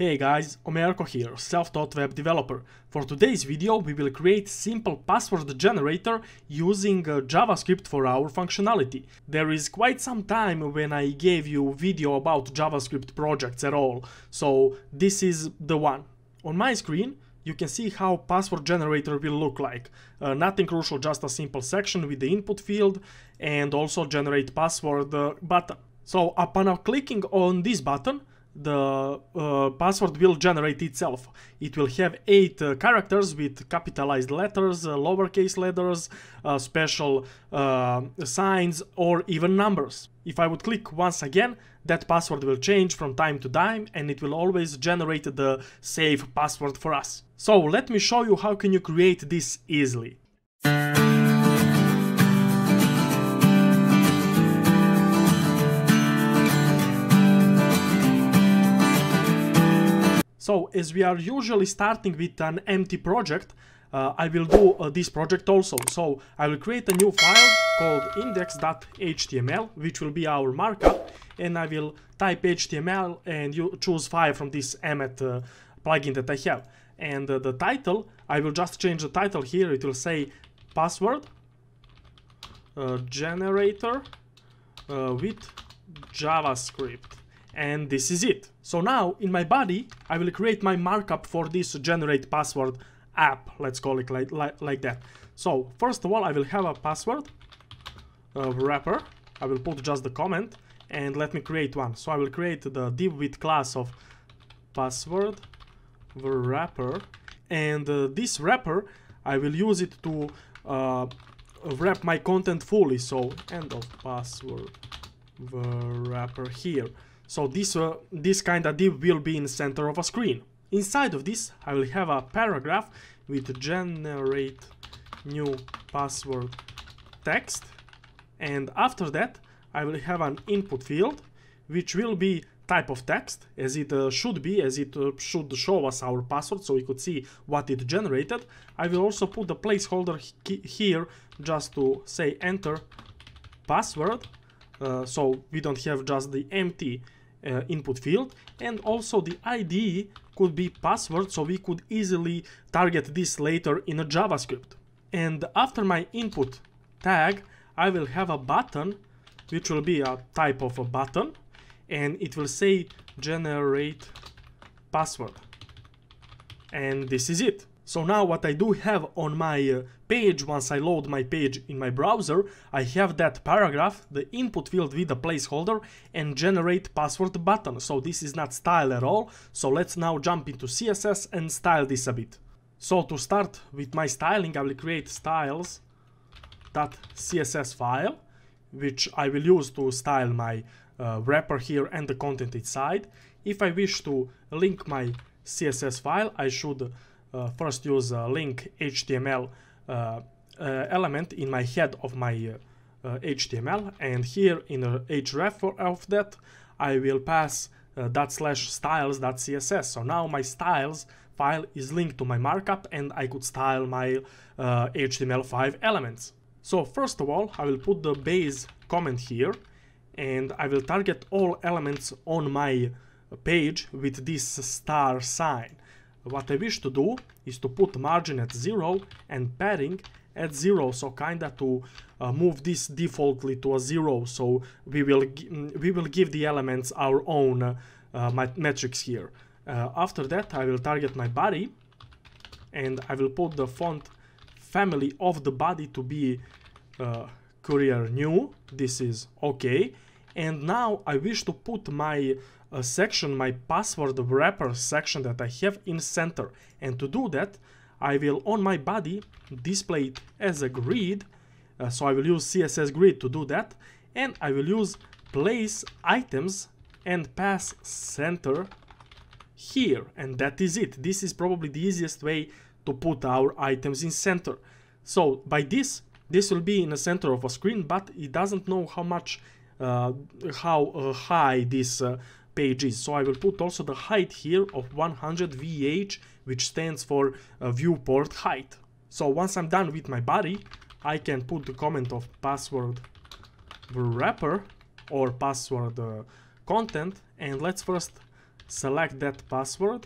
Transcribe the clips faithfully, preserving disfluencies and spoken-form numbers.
Hey guys, Omerko here, self-taught web developer. For today's video we will create simple password generator using uh, JavaScript for our functionality. There is quite some time when I gave you video about JavaScript projects at all, so this is the one. On my screen you can see how password generator will look like. Uh, nothing crucial, just a simple section with the input field and also generate password uh, button. So upon clicking on this button, the uh, password will generate itself. It will have eight uh, characters with capitalized letters, uh, lowercase letters, uh, special uh, signs, or even numbers. If I would click once again, that password will change from time to time and it will always generate the safe password for us. So let me show you how can you create this easily. So, as we are usually starting with an empty project, uh, I will do uh, this project also. So, I will create a new file called index dot H T M L, which will be our markup, and I will type H T M L and you choose file from this Emmet uh, plugin that I have. And uh, the title, I will just change the title here. It will say password uh, generator uh, with JavaScript. And this is it. So now in my body I will create my markup for this generate password app, let's call it like, like, like that. So first of all I will have a password uh, wrapper. I will put just the comment and let me create one. So I will create the div with class of password wrapper, and uh, this wrapper I will use it to uh, wrap my content fully. So end of password wrapper here. So this, uh, this kind of div will be in the center of a screen. Inside of this I will have a paragraph with generate new password text, and after that I will have an input field which will be type of text, as it uh, should be, as it uh, should show us our password so we could see what it generated. I will also put the placeholder he here just to say enter password, uh, so we don't have just the empty Uh, input field, and also the I D could be password, so we could easily target this later in a JavaScript. And after my input tag I will have a button which will be a type of a button, and it will say generate password, and this is it. So now what I do have on my uh, page, once I load my page in my browser, I have that paragraph, the input field with the placeholder, and generate password button. So this is not style at all. So let's now jump into C S S and style this a bit. So to start with my styling, I will create styles dot C S S file, which I will use to style my uh, wrapper here and the content inside. If I wish to link my C S S file, I should Uh, first use a link H T M L uh, uh, element in my head of my uh, uh, H T M L, and here in the href of that I will pass uh, dot slash styles dot C S S. So now my styles file is linked to my markup and I could style my uh, H T M L five elements. So first of all I will put the base comment here, and I will target all elements on my page with this star sign. What I wish to do is to put margin at zero and padding at zero, so kinda to uh, move this defaultly to a zero, so we will we will give the elements our own uh, uh, metrics here. Uh, after that I will target my body, and I will put the font family of the body to be uh, Courier New. This is okay. And now I wish to put my uh, section, my password wrapper section that I have in center. And to do that, I will on my body display it as a grid. Uh, so I will use C S S grid to do that. And I will use place items and pass center here. And that is it. This is probably the easiest way to put our items in center. So by this, this will be in the center of a screen, but it doesn't know how much Uh, how uh, high this uh, page is. So I will put also the height here of one hundred V H, which stands for uh, viewport height. So once I'm done with my body, I can put the comment of password wrapper or password uh, content, and let's first select that password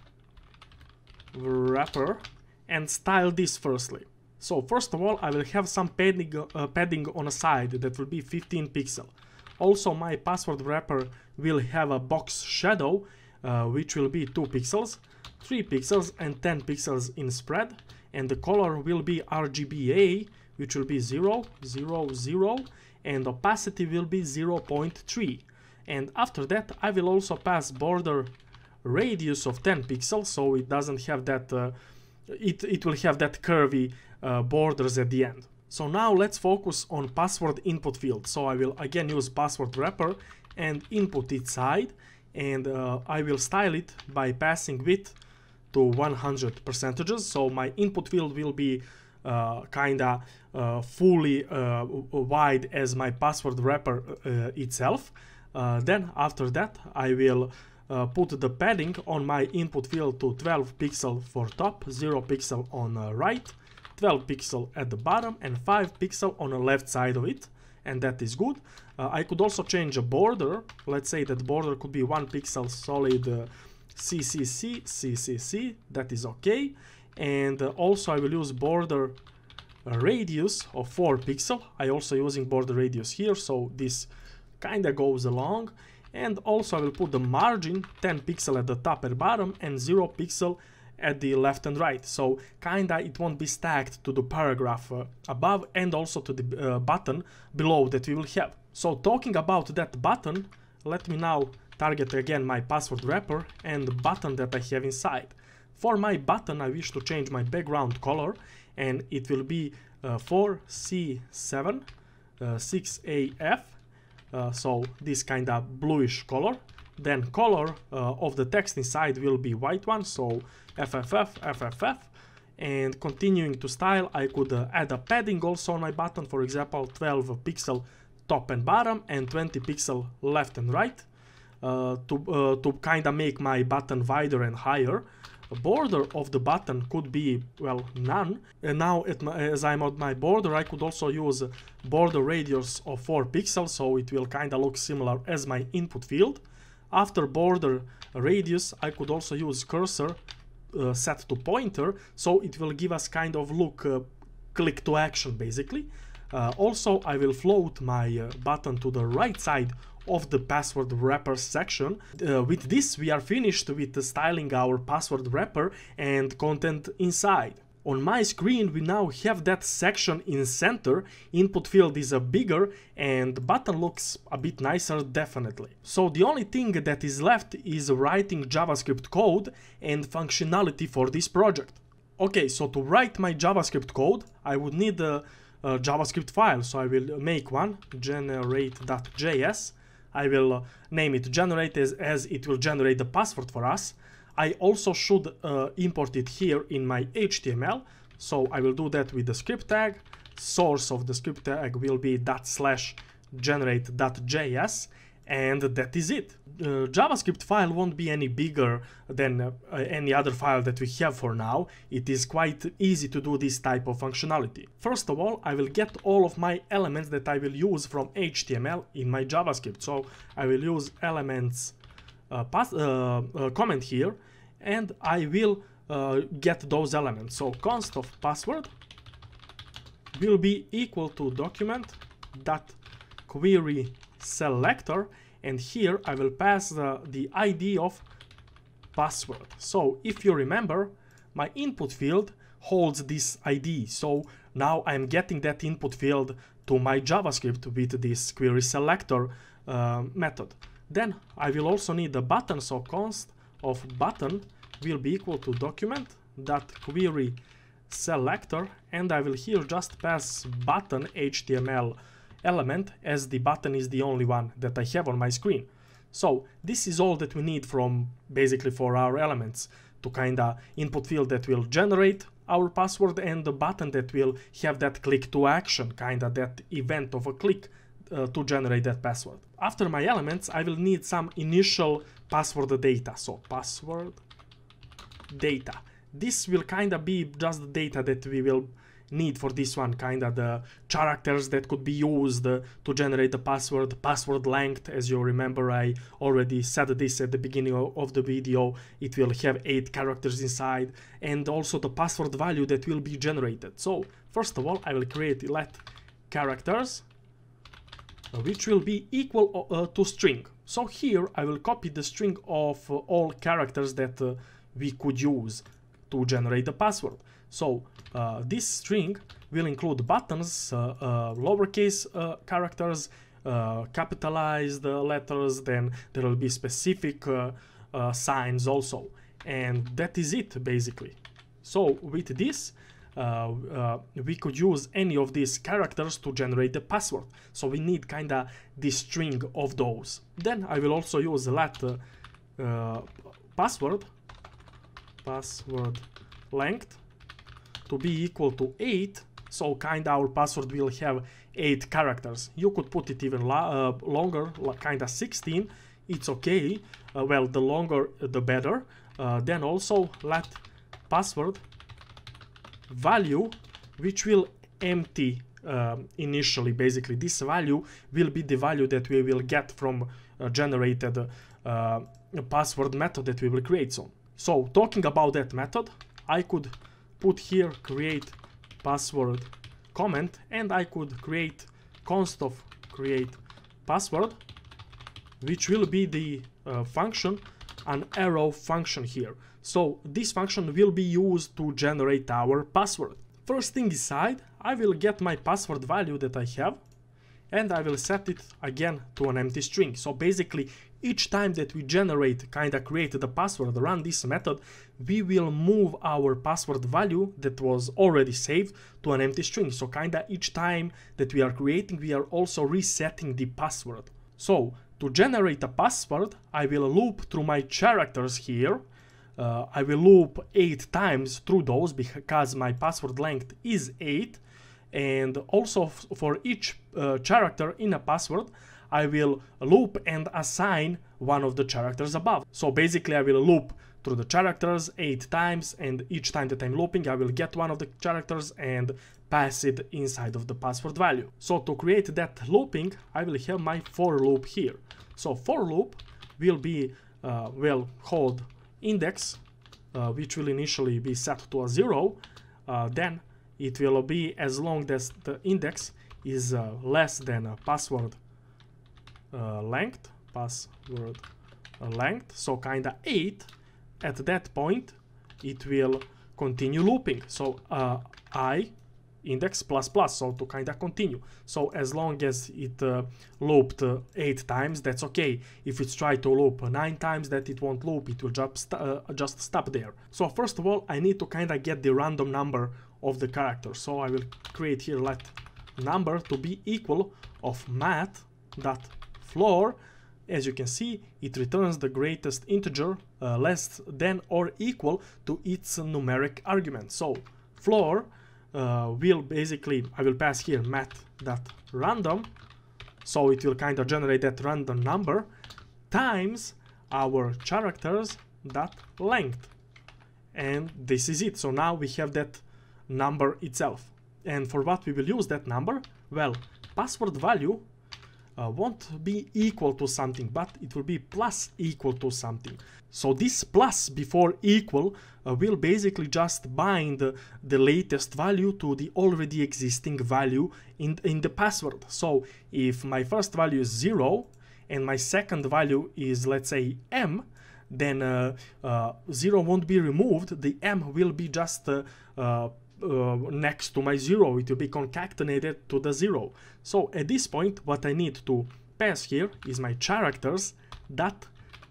wrapper and style this firstly. So first of all, I will have some padding, uh, padding on a side that will be fifteen pixel. Also, my password wrapper will have a box shadow, uh, which will be two pixels, three pixels and ten pixels in spread, and the color will be R G B A, which will be zero, zero, zero, and opacity will be zero point three. And after that, I will also pass border radius of ten pixels, so it doesn't have that, uh, it, it will have that curvy uh, borders at the end. So now let's focus on password input field. So I will again use password wrapper and input its side, and uh, I will style it by passing width to one hundred percentages. So my input field will be uh, kinda uh, fully uh, wide as my password wrapper uh, itself. Uh, then after that I will uh, put the padding on my input field to twelve pixel for top, zero pixel on uh, right, twelve pixel at the bottom and five pixel on the left side of it, and that is good. Uh, I could also change a border. Let's say that border could be one pixel solid uh, C C C, C C C, that is okay. And uh, also I will use border uh, radius of four pixel. I also using border radius here, so this kinda goes along. And also I will put the margin ten pixel at the top and bottom and zero pixel at the left and right, so kinda it won't be stacked to the paragraph uh, above and also to the uh, button below that we will have. So talking about that button, let me now target again my password wrapper and the button that I have inside. For my button I wish to change my background color, and it will be uh, four C seven uh, six A F, uh, so this kinda bluish color. Then color uh, of the text inside will be white one, so F F F, F F F. And continuing to style, I could uh, add a padding also on my button, for example twelve pixel top and bottom and twenty pixel left and right, uh, to, uh, to kinda make my button wider and higher. The border of the button could be, well, none. And now at my, as I'm on my border, I could also use border radius of four pixels, so it will kinda look similar as my input field. After border radius, I could also use cursor uh, set to pointer, so it will give us kind of look uh, click to action basically. Uh, also, I will float my uh, button to the right side of the password wrapper section. Uh, with this, we are finished with uh, styling our password wrapper and content inside. On my screen, we now have that section in center, input field is a bigger and the button looks a bit nicer definitely. So the only thing that is left is writing JavaScript code and functionality for this project. Okay, so to write my JavaScript code, I would need a, a JavaScript file, so I will make one, generate dot J S. I will name it generate as, as it will generate the password for us. I also should uh, import it here in my H T M L, so I will do that with the script tag. Source of the script tag will be dot slash generate dot J S, and that is it. Uh, JavaScript file won't be any bigger than uh, any other file that we have for now. It is quite easy to do this type of functionality. First of all, I will get all of my elements that I will use from H T M L in my JavaScript. So I will use elements uh, pass, uh, uh, comment here, and I will uh, get those elements. So const of password will be equal to document dot query selector, and here I will pass the, the I D of password. So if you remember, my input field holds this I D, so now I'm getting that input field to my JavaScript with this query selector uh, method. Then I will also need a button, so const of button will be equal to document dot query selector, and I will here just pass button H T M L element, as the button is the only one that I have on my screen. So this is all that we need from basically for our elements, to kinda input field that will generate our password and the button that will have that click to action, kinda that event of a click uh, to generate that password. After my elements, I will need some initial password data. So password data. This will kinda be just the data that we will need for this one, kind of the characters that could be used uh, to generate the password, password length. As you remember, I already said this at the beginning of the video. It will have eight characters inside, and also the password value that will be generated. So first of all, I will create let characters, uh, which will be equal uh, to string. So here I will copy the string of uh, all characters that uh, we could use to generate the password. So uh, this string will include buttons, uh, uh, lowercase uh, characters, uh, capitalized uh, letters, then there will be specific uh, uh, signs also. And that is it basically. So with this, uh, uh, we could use any of these characters to generate the password. So we need kinda this string of those. Then I will also use let uh, uh, password, password length to be equal to eight, so kinda our password will have eight characters. You could put it even uh, longer, like kinda sixteen, it's okay. Uh, well, the longer the better. Uh, then also let password value, which will empty uh, initially. Basically this value will be the value that we will get from uh, generated uh, password method that we will create soon. So talking about that method, I could put here create password comment, and I could create const of create password, which will be the uh, function, an arrow function here. So this function will be used to generate our password. First thing inside, I will get my password value that I have, and I will set it again to an empty string. So basically each time that we generate, kinda create the password, run this method, we will move our password value that was already saved to an empty string. So kinda each time that we are creating, we are also resetting the password. So to generate a password, I will loop through my characters here. Uh, I will loop eight times through those because my password length is eight. And also for each uh, character in a password, I will loop and assign one of the characters above. So basically I will loop through the characters eight times, and each time that I'm looping I will get one of the characters and pass it inside of the password value. So to create that looping, I will have my for loop here. So for loop will be, uh, well, hold index, uh, which will initially be set to a zero, uh, then it will be as long as the index is uh, less than a password uh, length, password uh, length, so kinda eight. At that point, it will continue looping. So uh, I index plus plus, so to kinda continue. So as long as it uh, looped uh, eight times, that's okay. If it's tried to loop nine times, that it won't loop, it will just uh, just stop there. So first of all, I need to kinda get the random number of the character. So I will create here let number to be equal of math dot floor. As you can see, it returns the greatest integer uh, less than or equal to its numeric argument. So floor uh, will basically, I will pass here math dot random, so it will kind of generate that random number times our characters dot length, and this is it. So now we have that number itself. And for what we will use that number? Well, password value uh, won't be equal to something, but it will be plus equal to something. So this plus before equal uh, will basically just bind uh, the latest value to the already existing value in, in the password. So if my first value is zero and my second value is, let's say, m, then uh, uh, zero won't be removed, the m will be just uh, uh, uh, next to my zero, it will be concatenated to the zero. So at this point, what I need to pass here is my characters dot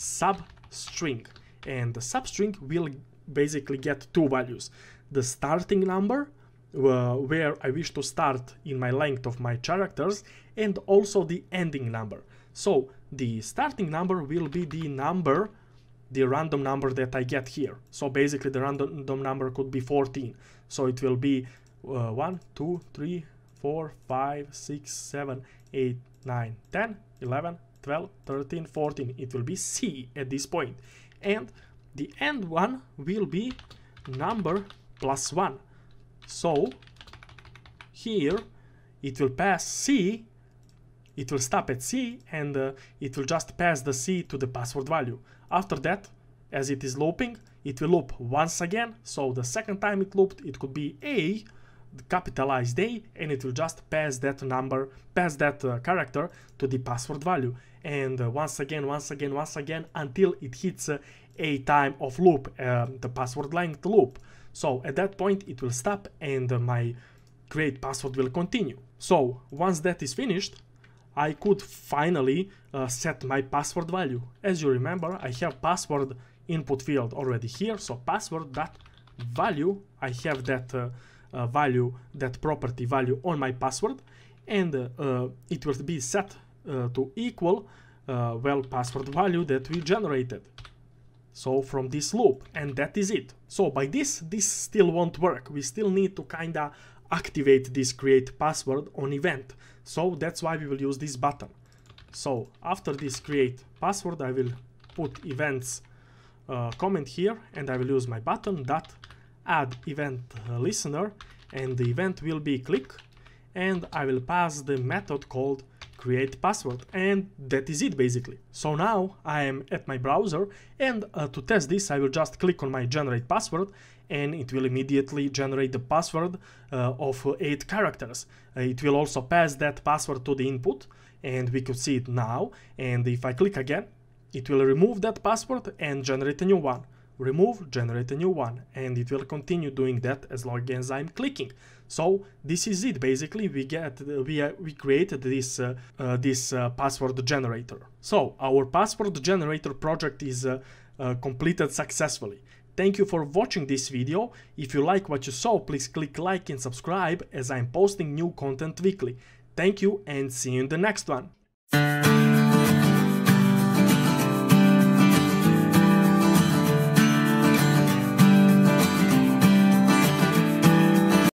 substring, and the substring will basically get two values: the starting number, uh, where I wish to start in my length of my characters, and also the ending number. So the starting number will be the number, the random number that I get here. So basically the random number could be fourteen. So it will be uh, one, two, three, four, five, six, seven, eight, nine, ten, eleven, twelve, thirteen, fourteen. It will be C at this point. And the end one will be number plus one. So here, it will pass C, it will stop at C, and uh, it will just pass the C to the password value. After that, as it is looping, it will loop once again, so the second time it looped, it could be A, the capitalized A, and it will just pass that number, pass that uh, character to the password value. And uh, once again, once again, once again, until it hits uh, a time of loop, uh, the password length loop. So at that point, it will stop and uh, my create password will continue. So once that is finished, I could finally uh, set my password value. As you remember, I have password input field already here, so password dot value, I have that uh, uh, value, that property value on my password, and uh, uh, it will be set uh, to equal uh, well password value that we generated. So from this loop, and that is it. So by this, this still won't work. We still need to kinda activate this create password on event. So that's why we will use this button. So after this create password, I will put events uh, comment here, and I will use my button dot add event uh, listener, and the event will be click, and I will pass the method called create password, and that is it basically. So now I am at my browser, and uh, to test this I will just click on my generate password, and it will immediately generate the password uh, of uh, eight characters. Uh, it will also pass that password to the input, and we could see it now. And if I click again, it will remove that password and generate a new one. Remove, generate a new one, and it will continue doing that as long as I'm clicking. So this is it basically. We get uh, we uh, we created this uh, uh, this uh, password generator. So our password generator project is uh, uh, completed successfully. Thank you for watching this video. If you like what you saw, please click like and subscribe, as I'm posting new content weekly. Thank you, and see you in the next one.